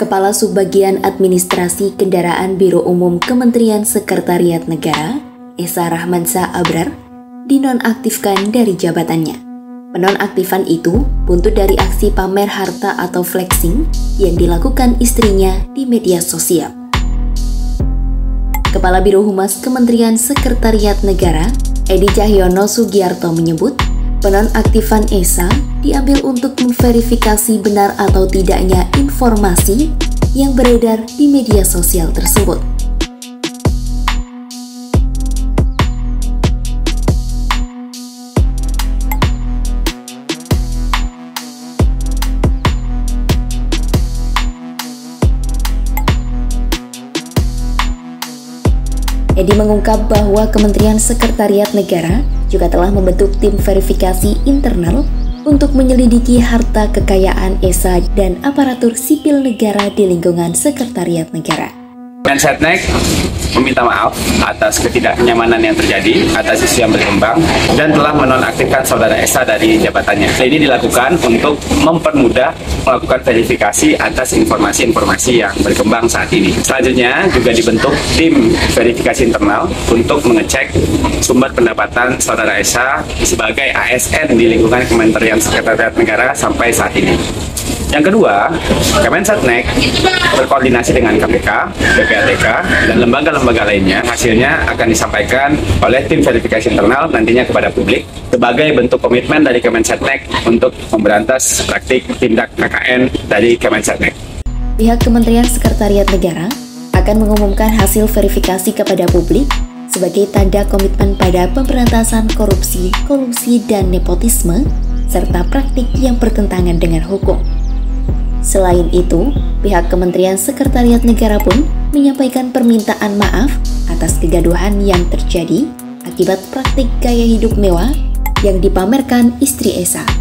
Kepala Subbagian Administrasi Kendaraan Biro Umum Kementerian Sekretariat Negara, Esa Rahmansyah Abrar, dinonaktifkan dari jabatannya. Penonaktifan itu buntut dari aksi pamer harta atau flexing yang dilakukan istrinya di media sosial. Kepala Biro Humas Kementerian Sekretariat Negara, Edi Cahyono Sugiarto menyebut, penonaktifan Esa diambil untuk memverifikasi benar atau tidaknya informasi yang beredar di media sosial tersebut. Edi mengungkap bahwa Kementerian Sekretariat Negara juga telah membentuk tim verifikasi internal untuk menyelidiki harta kekayaan Esa dan aparatur sipil negara di lingkungan Sekretariat Negara. Kemensetnek meminta maaf atas ketidaknyamanan yang terjadi atas isu yang berkembang dan telah menonaktifkan saudara Esa dari jabatannya. Ini dilakukan untuk mempermudah melakukan verifikasi atas informasi-informasi yang berkembang saat ini. Selanjutnya juga dibentuk tim verifikasi internal untuk mengecek sumber pendapatan saudara Esa sebagai ASN di lingkungan Kementerian Sekretariat Negara sampai saat ini. Yang kedua, Kemensetnek berkoordinasi dengan KPK, PPATK, dan lembaga-lembaga lainnya. Hasilnya akan disampaikan oleh tim verifikasi internal nantinya kepada publik sebagai bentuk komitmen dari Kemensetnek untuk memberantas praktik tindak KKN dari Kemensetnek. Pihak Kementerian Sekretariat Negara akan mengumumkan hasil verifikasi kepada publik sebagai tanda komitmen pada pemberantasan korupsi, kolusi, dan nepotisme, serta praktik yang bertentangan dengan hukum. Selain itu, pihak Kementerian Sekretariat Negara pun menyampaikan permintaan maaf atas kegaduhan yang terjadi akibat praktik gaya hidup mewah yang dipamerkan istri Esa.